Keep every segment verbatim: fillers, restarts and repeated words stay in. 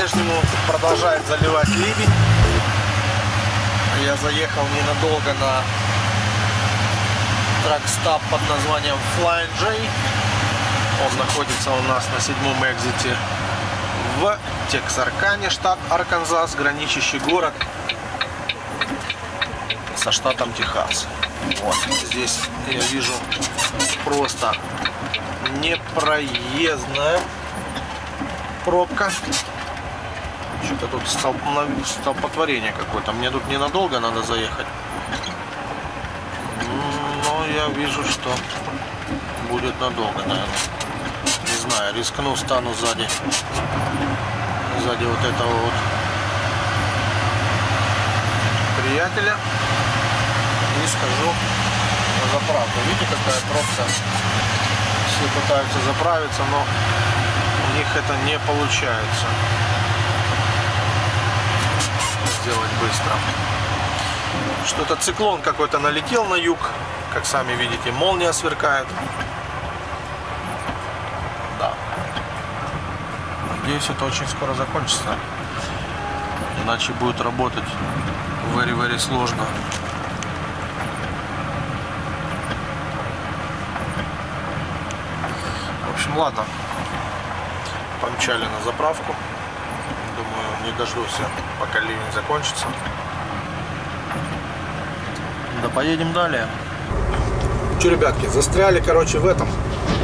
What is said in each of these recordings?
по-прежнему продолжает заливать ливень. Я заехал ненадолго на трак-стоп под названием Flying J. Он находится у нас на седьмом экзите в Тексаркане, штат Арканзас, граничащий город со штатом Техас. Вот здесь я вижу просто непроездная пробка. Что-то тут столп... столпотворение какое-то. Мне тут ненадолго надо заехать. Но я вижу, что будет надолго, наверное. Не знаю, рискну, стану сзади. Сзади вот этого вот приятеля. И схожу на заправку. Видите, какая пробка? Все пытаются заправиться, но у них это не получается сделать быстро. Что-то циклон какой-то налетел на юг, как сами видите, молния сверкает. Да. Надеюсь, это очень скоро закончится, иначе будет работать very-very сложно. В общем, ладно, помчали на заправку. Думаю, не дождусь, пока ливень закончится. Да поедем далее. Че, ребятки, застряли, короче, в этом.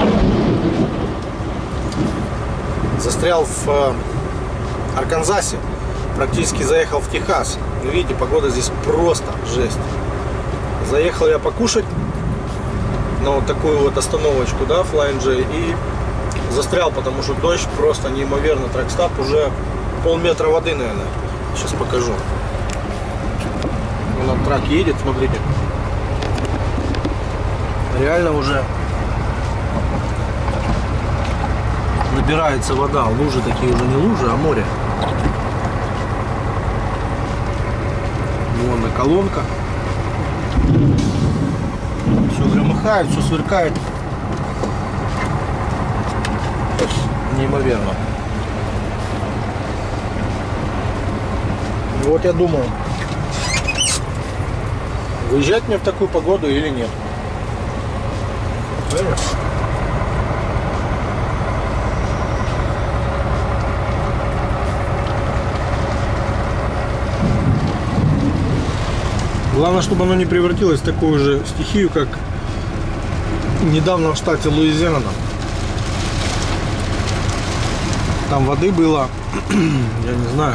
Застрял в э, Арканзасе. Практически заехал в Техас. Вы видите, погода здесь просто жесть. Заехал я покушать на вот такую вот остановочку, да, Flying J, и застрял, потому что дождь просто неимоверно. Трак-стоп уже полметра воды, наверное. Сейчас покажу. Вон трак едет, смотрите. Реально уже набирается вода. Лужи такие уже не лужи, а море. Вон и колонка. Все громыхает, все сверкает. Неимоверно. И вот я думаю, выезжать мне в такую погоду или нет. Понимаешь? Главное, чтобы оно не превратилось в такую же стихию, как недавно в штате Луизиана. Там воды было, я не знаю,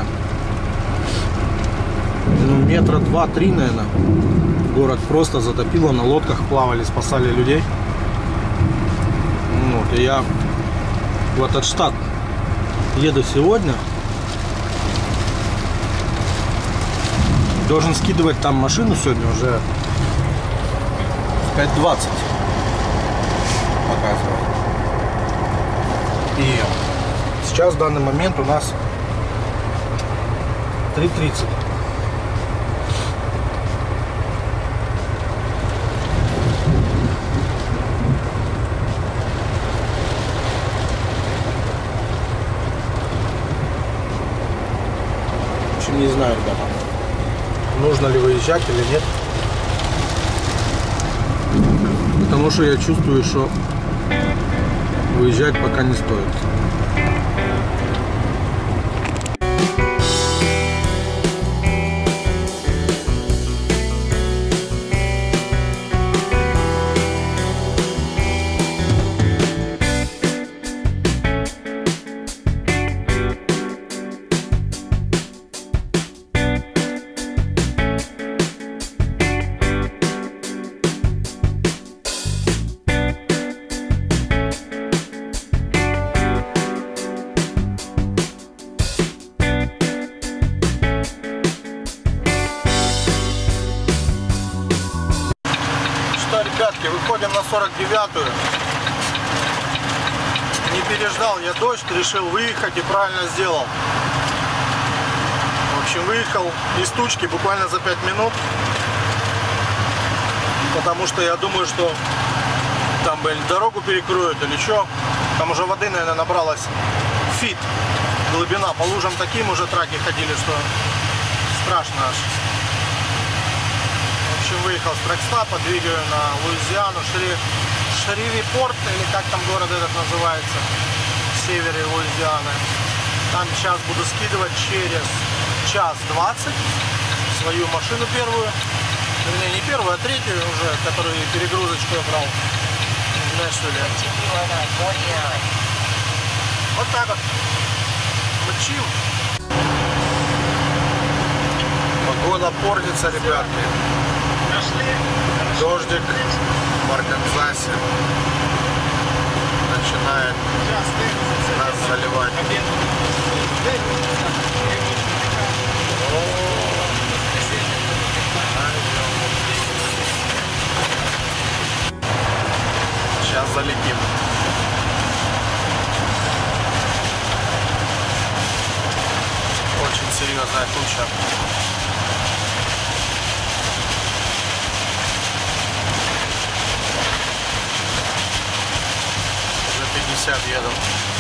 ну, метра два-три, наверное. Город просто затопило, на лодках плавали, спасали людей. Вот, и я в этот штат еду сегодня. Должен скидывать там машину сегодня уже пять двадцать показывает. И сейчас в данный момент у нас три тридцать. В общем, не знаю, ребята, нужно ли выезжать или нет. Потому что я чувствую, что выезжать пока не стоит. Ребятки, выходим на сорок девятую. Не переждал я дождь, решил выехать и правильно сделал. В общем, выехал из тучки буквально за пять минут. Потому что я думаю, что там, блин, дорогу перекроют или что. Там уже воды, наверное, набралось фит глубина. По лужам таким уже траки ходили, что страшно аж. В общем, выехал с тракстапа, двигаю на Луизиану, Шри... Шривипорт, или как там город этот называется, в севере Луизианы. Там сейчас буду скидывать через час двадцать свою машину первую. Вернее, не первую, а третью уже, которую перегрузочку я брал в Нэшвилле. Вот так вот. Мчим. Погода портится, ребятки. Дождик в Арканзасе начинает нас заливать. Сейчас залетим. Очень серьезная туча. Уже пятьдесят еду.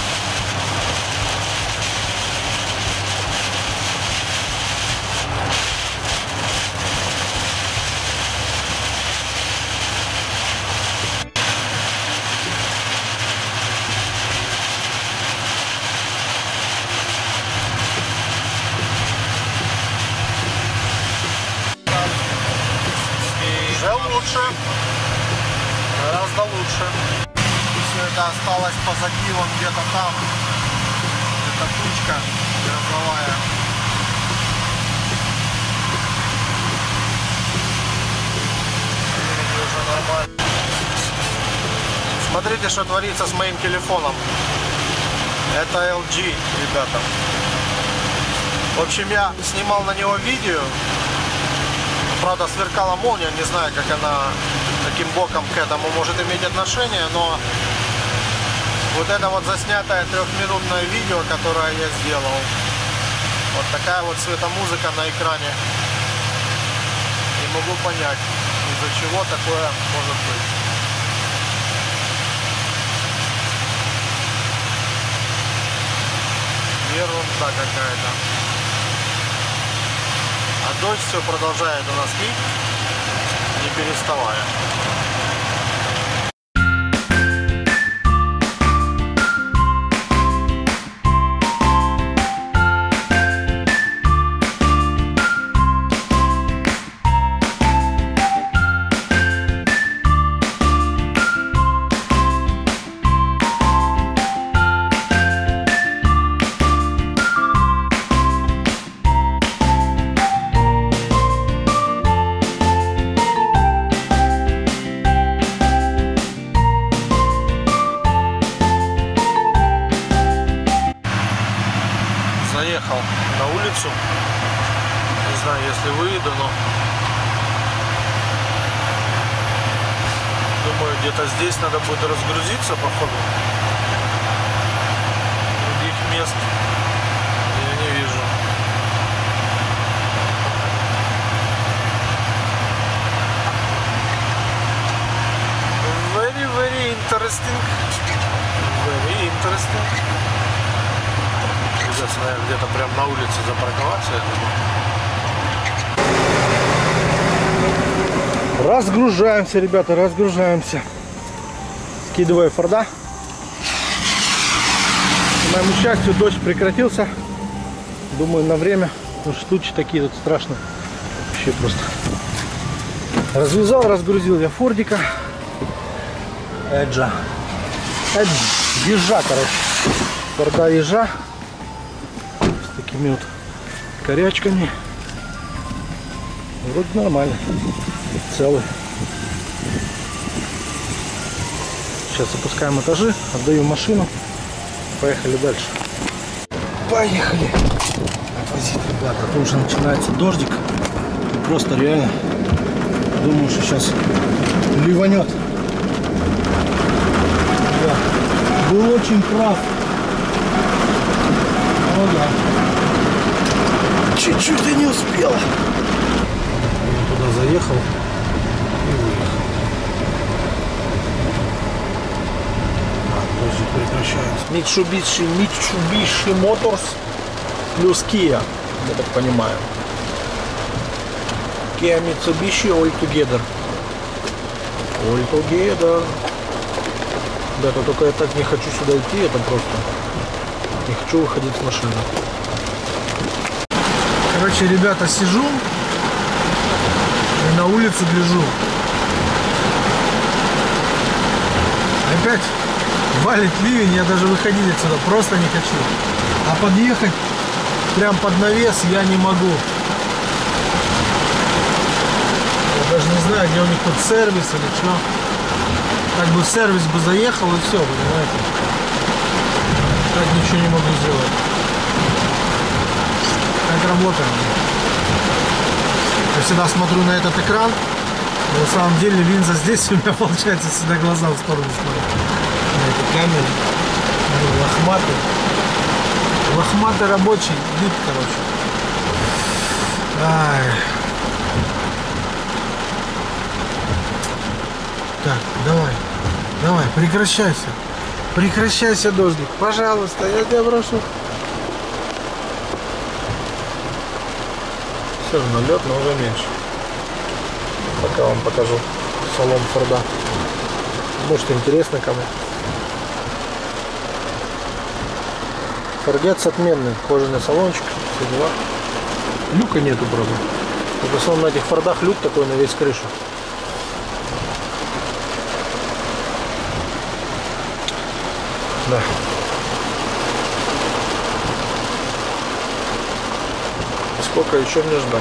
Лучше, гораздо лучше. Все это осталось позади, вон где-то там, эта тучка грозовая. Уже нормально. Смотрите, что творится с моим телефоном. Это эл джи, ребята. В общем, я снимал на него видео. Правда, сверкала молния, не знаю, как она, каким боком к этому может иметь отношение, но вот это вот заснятое трехминутное видео, которое я сделал, вот такая вот светомузыка на экране, не могу понять, из-за чего такое может быть. Ерунда какая-то. А дождь все продолжает у нас лить, не переставая. Заехал на улицу, не знаю, если выйду, но думаю, где-то здесь надо будет разгрузиться, походу. Других мест я не вижу. Very, very interesting. Very interesting. Придется, наверное, где-то прям на улице запарковаться, я думаю. Разгружаемся, ребята, разгружаемся. Скидываю Форда. К моему счастью, дождь прекратился. Думаю, на время. Потому что тучи такие тут страшные. Вообще просто. Развязал, разгрузил я Фордика. Эджа. Эдж. Ежа, короче. Форда ежа. С такими вот корячками. Вроде нормально. Целый. Сейчас опускаем этажи, отдаю машину. Поехали дальше. Поехали. Отвозить, ребята. А то уже начинается дождик. И просто реально думаю, что сейчас ливанет. Да. Был очень прав. О, да. Чуть-чуть я не успел. Я туда заехал и выехал. А, дождик прекращается. Mitsubishi, Mitsubishi Motors плюс Kia, я так понимаю. Kia Mitsubishi all together. All together. Ребята, только я так не хочу сюда идти, это просто. Не хочу выходить с машины. Короче, ребята, сижу и на улицу гляжу. Опять валит ливень, я даже выходить отсюда просто не хочу. А подъехать прям под навес я не могу. Я даже не знаю, где у них тут сервис или что. Так бы в сервис бы заехал и все, понимаете. Так ничего не могу сделать. Так работаем. Я всегда смотрю на этот экран. Но на самом деле линза здесь, у меня получается всегда глаза в сторону смотрят. На этой камере. Лохматый. Лохматый рабочий вид, короче. Ай. Так, давай. Давай, прекращайся. Прекращайся, дождик. Пожалуйста, я тебя прошу. Все равно лед, но уже меньше. Пока вам покажу салон Форда. Может, интересно кому. Фордец отменный. Кожаный салончик. Все дела. Люка нету, правда. В основном на этих Фордах люк такой на весь крышу. Да. Сколько еще мне ждать?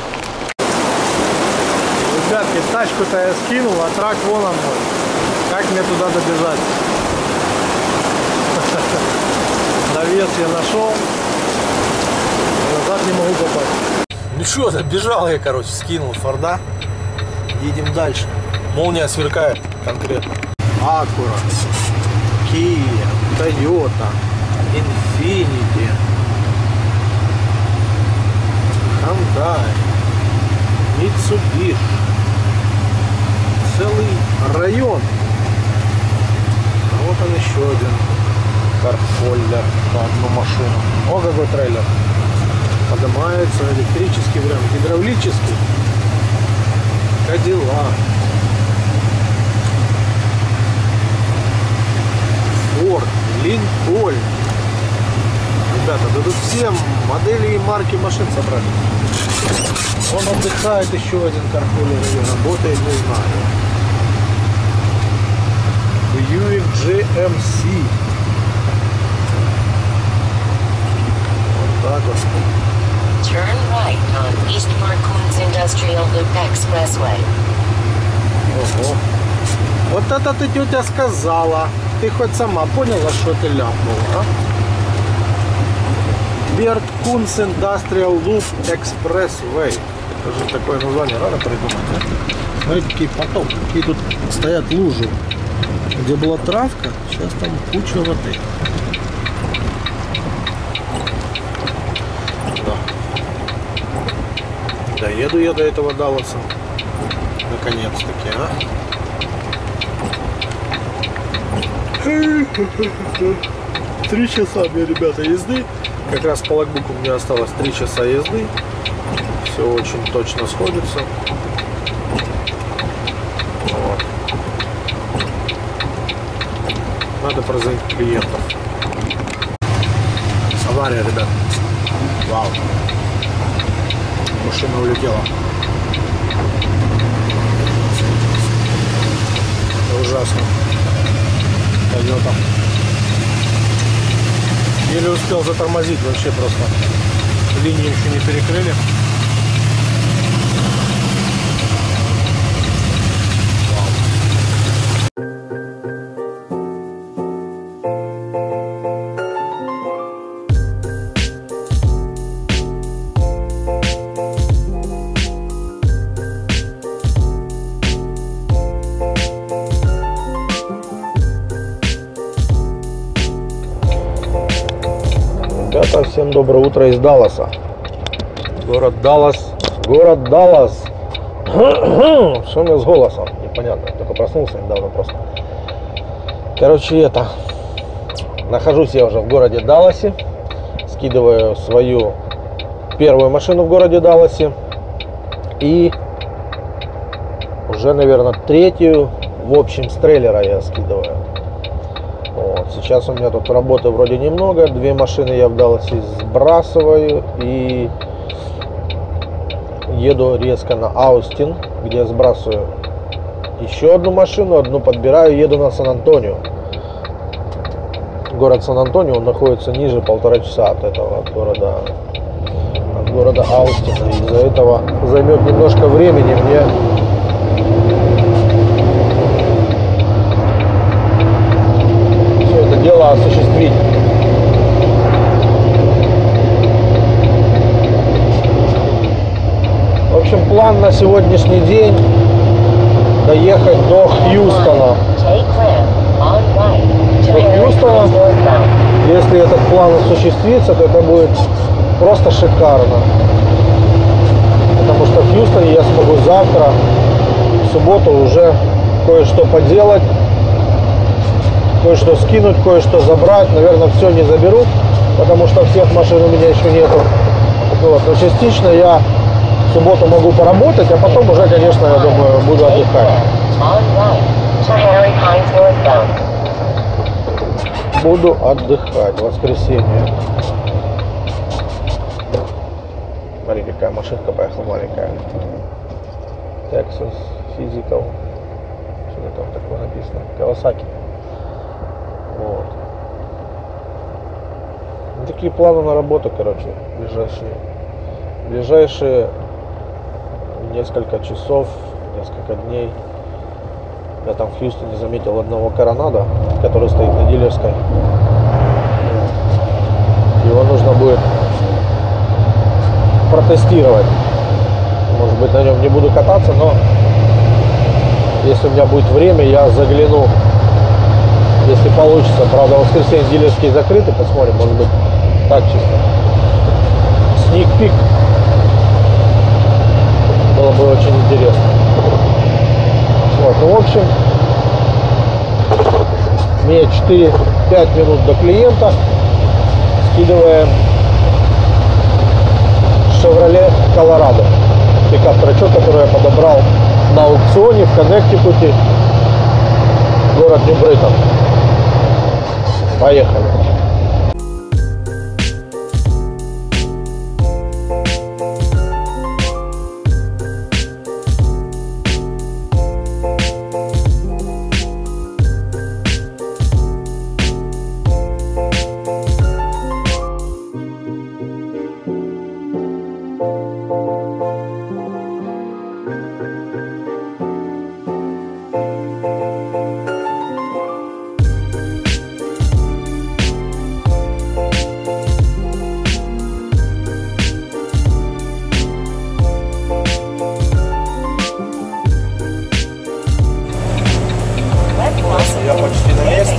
Ребятки, тачку-то я скинул, а трак вон он мой. Как мне туда добежать? Навес я нашел. Назад не могу попасть. Ну что, добежал я, короче, скинул Форда. Едем дальше. Молния сверкает конкретно. Acura, Kia, Toyota, Infiniti, Hyundai, Mitsubishi. Целый район. А вот он еще один карфоллер на одну машину. О, какой трейлер. Поднимается электрический вариант, гидравлический. Cadillac. Ford, Lincoln. Ребята, да тут все модели и марки машин собрали. Он отдыхает, еще один карфоллер или работает, не знаю. Buick джи эм си. Вот так вот. Turn right on East Marcoons Industrial Loop Expressway. Ого. Вот это ты, тетя, сказала. Ты хоть сама поняла, что ты ляпнула, а? Bert Kunz Industrial Loop Expressway. Это же такое название надо придумать, да? Смотрите, какие потоки, какие тут стоят лужи. Где была травка, сейчас там куча воды. Да. Доеду я до этого Далласа. Наконец-таки, а? Три часа мне, ребята, езды. Как раз по логбуку мне осталось три часа езды. Все очень точно сходится. Вот. Надо прозвонить клиентов. Авария, ребят. Вау. Машина улетела. Это ужасно. Toyota. Еле успел затормозить, вообще просто. Линию еще не перекрыли. Ребята, всем доброе утро из Далласа. Город Даллас. Город Даллас. Что у меня с голосом? Непонятно. Только проснулся недавно просто. Короче, это. Нахожусь я уже в городе Далласе. Скидываю свою первую машину в городе Далласе. И уже, наверное, третью в общем с трейлера я скидываю. Вот. Сейчас у меня тут работы вроде немного. Две машины я в Далласе сбрасываю. И еду резко на Аустин, где я сбрасываю еще одну машину. Одну подбираю, еду на Сан-Антонио. Город Сан-Антонио, он находится ниже полтора часа от этого от города, от города Аустина. Из-за этого займет немножко времени мне все это дело осуществить. В общем, план на сегодняшний день доехать до Хьюстона. До Хьюстона, если этот план осуществится, то это будет просто шикарно. Потому что в Хьюстоне я смогу завтра, в субботу, уже кое-что поделать, кое-что скинуть, кое-что забрать. Наверное, все не заберу, потому что всех машин у меня еще нету. Вот. Но частично я в субботу могу поработать, а потом уже, конечно, я думаю, буду отдыхать. Буду отдыхать в воскресенье. Смотри, какая машинка поехала маленькая. Texas Physical. Что-то там такое написано. Kawasaki. Вот. Ну, такие планы на работу, короче, ближайшие. Ближайшие несколько часов, несколько дней. Я там в Хьюстоне заметил одного Коронада, который стоит на дилерской. Его нужно будет протестировать. Может быть, на нем не буду кататься, но если у меня будет время, я загляну, если получится. Правда, в воскресенье дилерские закрыты, посмотрим, может быть, так чисто. Sneak peek. Было бы очень интересно. Вот, ну, в общем, мне четыре-пять минут до клиента. Скидываем Chevrolet Colorado. Пикап-трачок, который я подобрал на аукционе в Коннектикуте, город Нью-Брейтон. Поехали. Я почти на месте.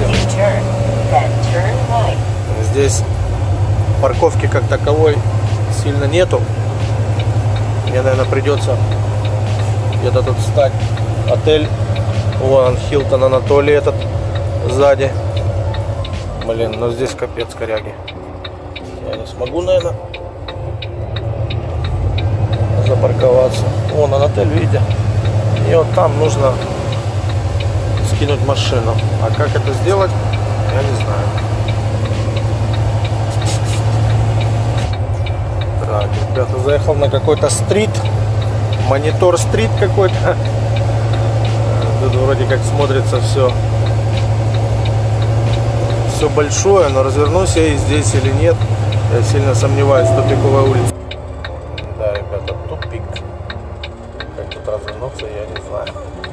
Здесь парковки как таковой сильно нету. Мне, наверное, придется где-то тут встать. Отель вон Хилтон Анатолий этот сзади. Блин, ну здесь капец коряги. Я не смогу, наверное, запарковаться. Вон он отель, видите? И вот там нужно скинуть машину. А как это сделать, я не знаю. Так, ребята, заехал на какой-то стрит. Монитор стрит какой-то. Тут вроде как смотрится все все большое, но развернусь я и здесь или нет, я сильно сомневаюсь. Тупиковая улица. Да, ребята, тупик. Как тут развернуться, я не знаю.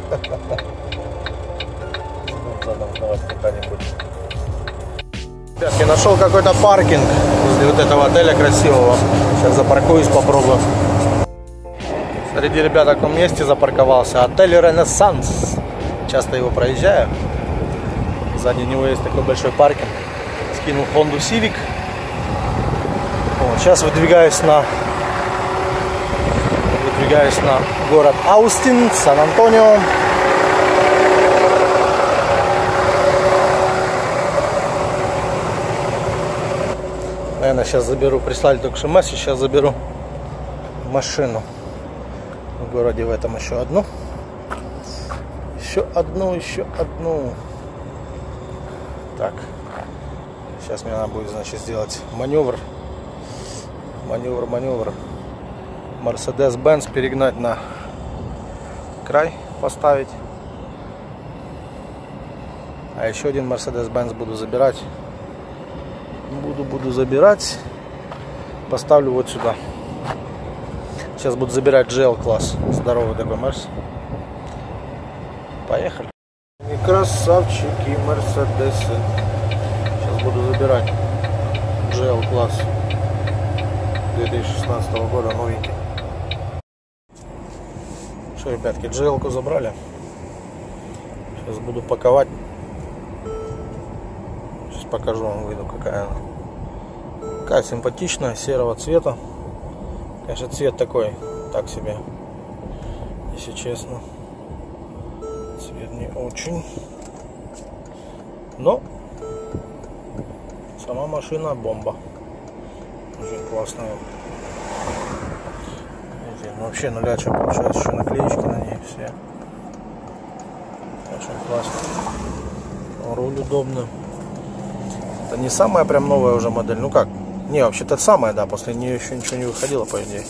Надо узнавать куда-нибудь. Ребятки, нашел какой-то паркинг возле вот этого отеля красивого. Сейчас запаркуюсь, попробую. Смотрите, ребята, в каком месте запарковался. Отель Ренессанс. Часто его проезжаю. Сзади него есть такой большой паркинг. Скинул Honda Civic. Вот, сейчас выдвигаюсь на выдвигаюсь на город Аустин, Сан-Антонио. Ладно, сейчас заберу. Прислали только что месседж, сейчас заберу машину. В городе в этом еще одну. Еще одну, еще одну. Так. Сейчас мне надо будет, значит, сделать маневр. Маневр, маневр. Mercedes-Benz перегнать на край, поставить. А еще один Mercedes-Benz буду забирать. Буду, буду забирать. Поставлю вот сюда. Сейчас буду забирать джи эл класс. Здоровый такой Мерс. Поехали. И красавчики Мерседесы. Сейчас буду забирать джи эл класс две тысячи шестнадцатого года, новенький. Что, ребятки, джи эл-ку забрали. Сейчас буду паковать. Сейчас покажу вам, выйду, какая она. Такая симпатичная, серого цвета. Конечно, цвет такой, так себе, если честно. Цвет не очень. Но сама машина бомба. Очень классная. Видите, вообще нулячая получается, еще наклеечки на ней все. Очень классно. Руль удобный. Это не самая прям новая уже модель. Ну как? Не, вообще-то самая, да. После нее еще ничего не выходило, по идее.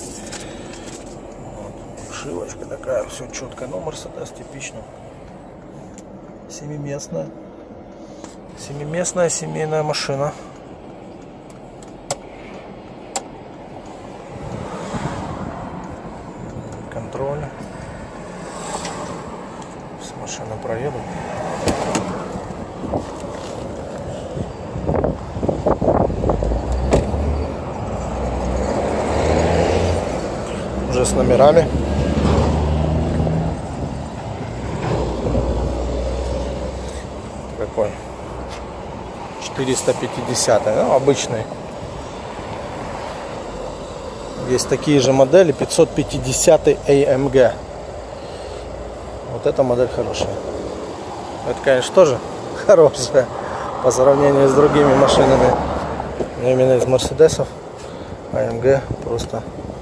Вот. Шивочка такая, все четко. Но Мерседес типично. Семиместная. Семиместная семейная машина. Контроль. С машины проеду. Уже с номерами. Какой? четыреста пятьдесят, ну, обычный. Есть такие же модели, пятьсот пятьдесят эй эм джи. Вот эта модель хорошая. Это, конечно, тоже хорошая по сравнению с другими машинами. Но именно из Мерседесов эй эм джи просто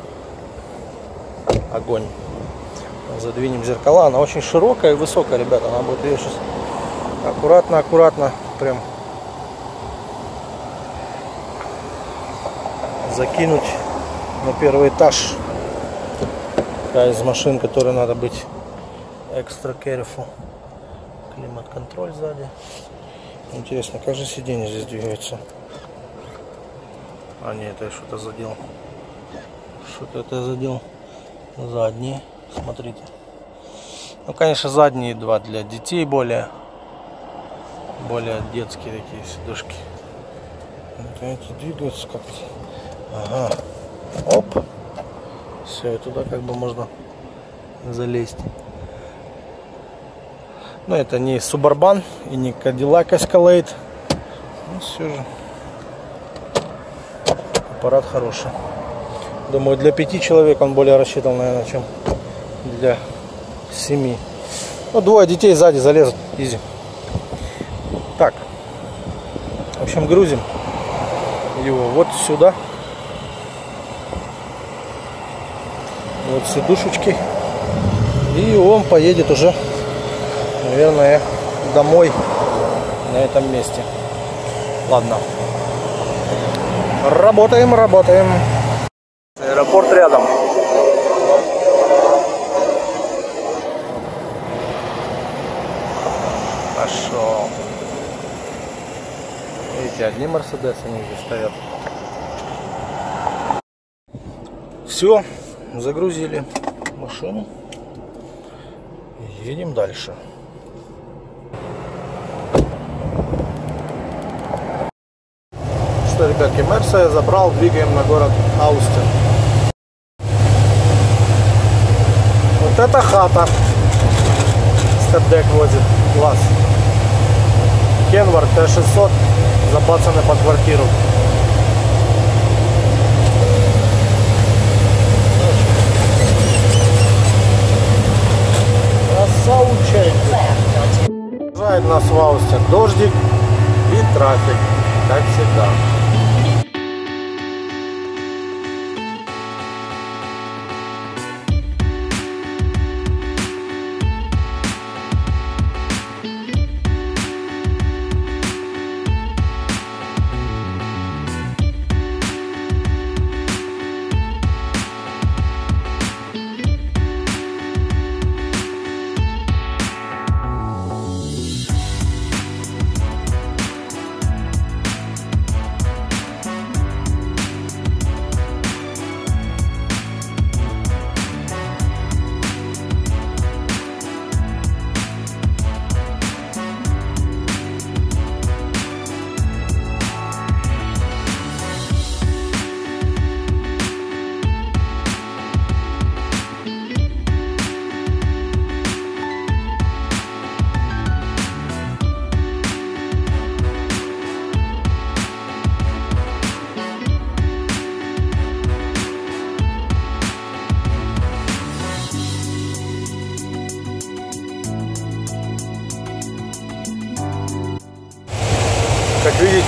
огонь. Задвинем зеркала. Она очень широкая и высокая, ребята. Она будет ее сейчас аккуратно, аккуратно прям закинуть на первый этаж. Такая из машин, которой надо быть extra careful. Климат-контроль сзади. Интересно, как же сиденье здесь двигается? А нет, это я что-то задел. Что-то это я задел. Задние, смотрите. Ну, конечно, задние два для детей более более детские такие сидушки. Вот эти двигаются как-то. Ага. Оп. Все, и туда как бы можно залезть. Но это не Suburban и не Cadillac Escalade. Ну, все же аппарат хороший. Думаю, для пяти человек он более рассчитан, наверное, чем для семи. Ну, двое детей сзади залезут. Изи. Так. В общем, грузим его вот сюда. Вот сидушечки. И он поедет уже, наверное, домой на этом месте. Ладно. Работаем, работаем. Аэропорт рядом. Пошел. Видите, одни Мерседесы они здесь стоят. Все, загрузили машину. Едем дальше. Что, ребятки, Мерса я забрал, двигаем на город Аустин. Вот это хата. Степдек возит. Класс. Kenworth тэ шестьсот забацаны под квартиру. Красавчик. Приезжает нас в Аустин дождик и трафик, как всегда.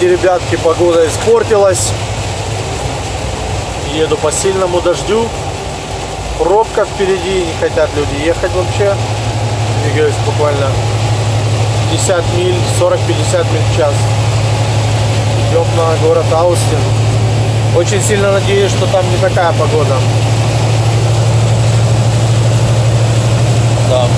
видите, ребятки, погода испортилась. Еду по сильному дождю. Пробка впереди, не хотят люди ехать вообще. Двигаюсь буквально пятьдесят миль, сорок-пятьдесят миль в час. Идем на город Аустин. Очень сильно надеюсь, что там не такая погода. Да.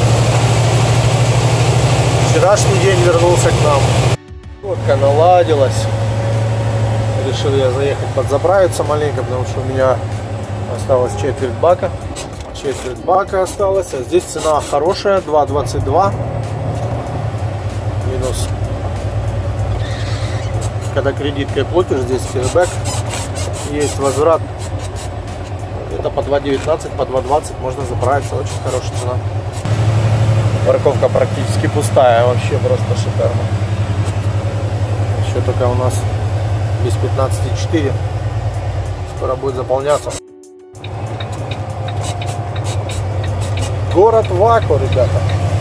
Вчерашний день вернулся к нам. Водка наладилась. Решил я заехать подзаправиться маленько, потому что у меня осталось четверть бака. Четверть бака осталось. А здесь цена хорошая, два двадцать два. Минус. Когда кредиткой платишь, здесь кэшбэк. Есть возврат. Это по два девятнадцать, по два двадцать можно заправиться. Очень хорошая цена. Парковка практически пустая. Вообще просто шикарно. Еще только у нас без пятнадцати четыре. Скоро будет заполняться. Город Вако, ребята.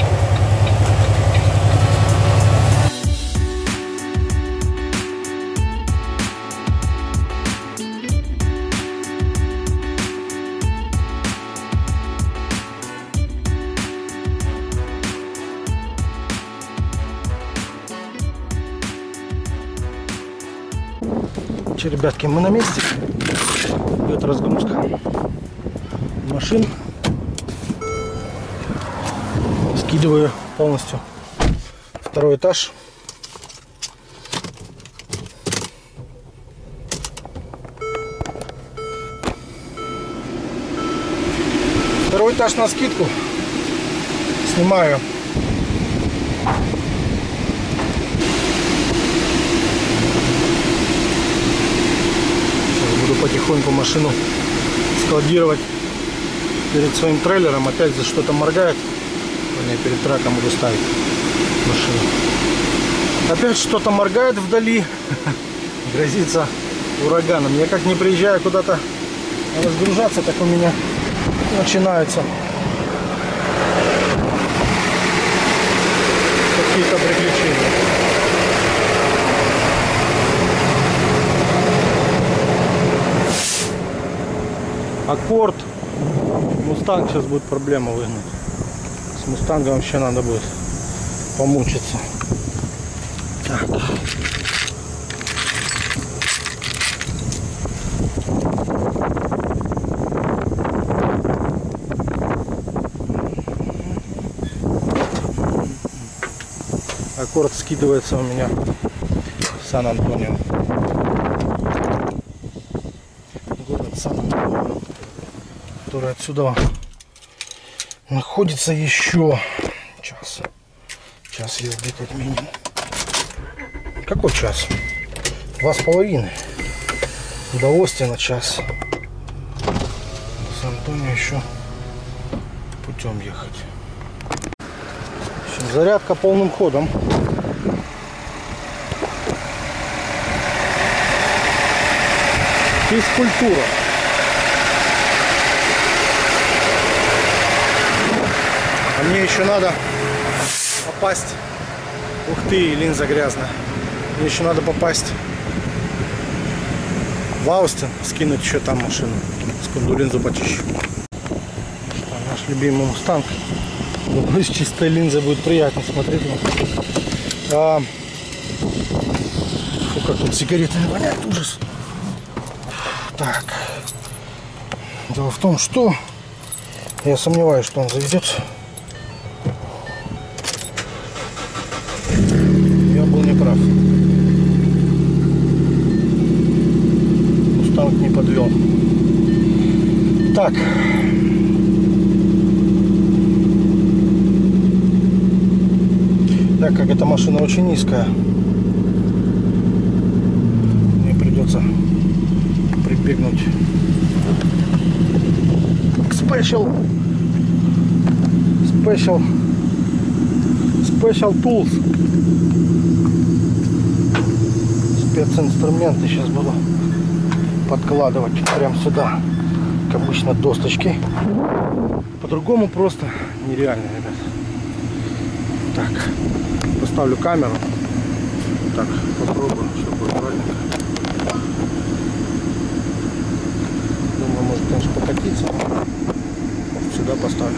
Че, ребятки, мы на месте. Идет разгрузка машин. Скидываю полностью второй этаж. Второй этаж на скидку. Снимаю. Сейчас буду потихоньку машину складировать перед своим трейлером. Опять за что-то моргает. Я перед траком буду ставить машину. Опять что-то моргает вдали. Грозится ураганом. Я как не приезжаю куда-то разгружаться, так у меня начинаются какие-то приключения. Аккорд. Мустанг сейчас будет проблема выгнать. С Мустангом вообще надо будет помучиться. Так. Аккорд скидывается у меня в Сан-Антонио. Город Сан-Антонио, который отсюда находится еще час. Час езды как минимум. Какой час? Два с половиной. До Остина час. До Сан-Антонио еще путем ехать. В общем, зарядка полным ходом. Физкультура. А мне еще надо попасть. Ух ты, линза грязная. Мне еще надо попасть в Аустин, скинуть еще там машину. Секунду, линзу почищу. Наш любимый Мустанг. Думаю, с чистой линзой будет приятно смотреть. А, фу, как тут сигаретами воняет, ужас. Так. Дело в том, что я сомневаюсь, что он заведется. Я был неправ. Мустанг не подвел. Так. Так как эта машина очень низкая, мне придется прибегнуть к Special Special Special Tools. Специнструменты сейчас буду подкладывать прямо сюда, как обычно, досточки. По-другому просто нереально, ребят. Так, поставлю камеру, Так, попробую, чтобы аккуратненько. Думаю, может, конечно, покатиться. Может, сюда поставлю.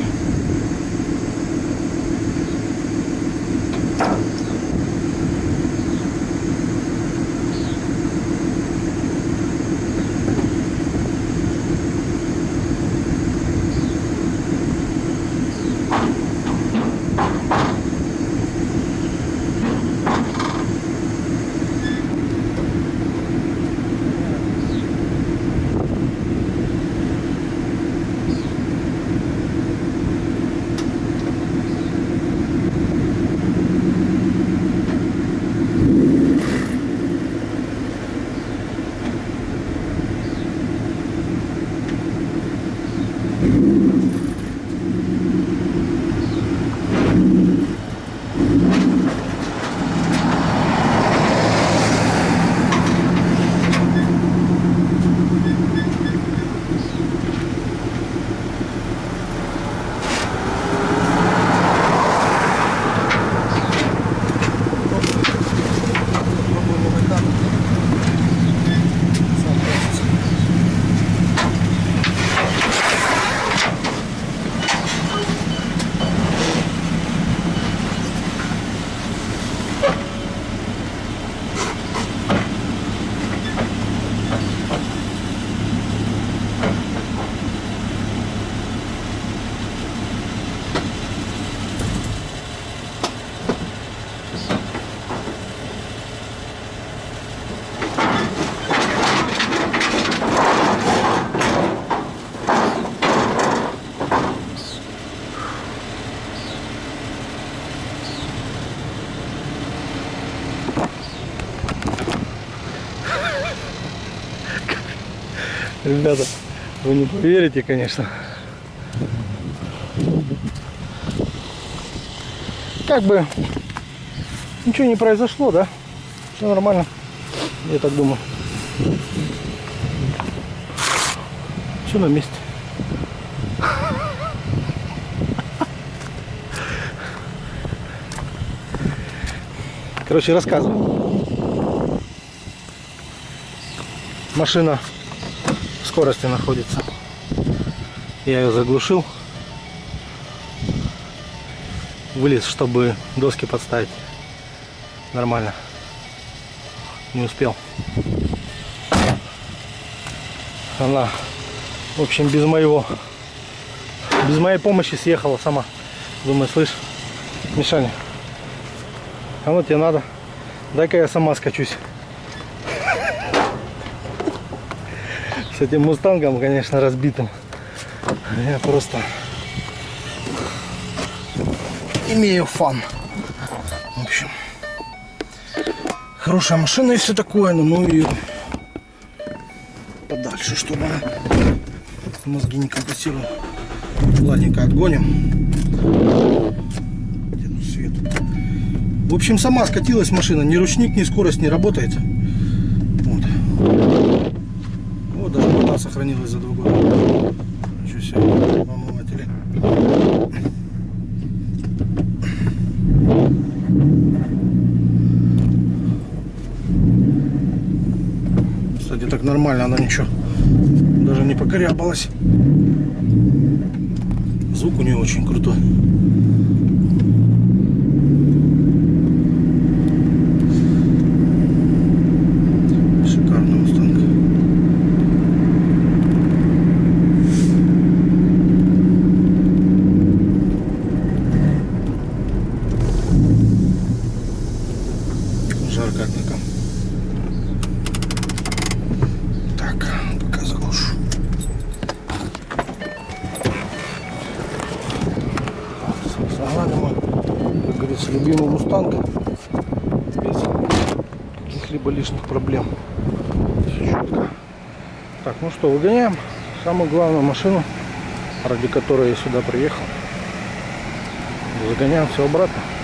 Ребята, вы не поверите, конечно. Как бы ничего не произошло, да? Все нормально, я так думаю. Все на месте. Короче, рассказываю. Машина в скорости находится. Я ее заглушил. Вылез, чтобы доски подставить. Нормально. Не успел. Она, в общем, без моего, без моей помощи съехала сама. Думаю, слышь, Мишаня, а ну тебе надо, дай-ка я сама скачусь. С этим мустангом, конечно, разбитым. Я просто имею фан. В общем, хорошая машина и все такое, но ну ее подальше, чтобы она мозги не компрессировала. Ладненько, отгоним. Где тут свет? В общем, сама скатилась машина. Ни ручник, ни скорость не работает. Вот. Вот даже вода сохранилась за два года. Ничего себе, омыватели. Кстати, так нормально, она ничего даже не покорябалась. Звук у нее очень крутой. Шикарный мустанг. Жарко, однако. Так, пока заглушу. Ладно, мой, как говорится, любимый мустанг без каких-либо лишних проблем. Все четко. Так, ну что, выгоняем самую главную машину, ради которой я сюда приехал. Загоняем все обратно.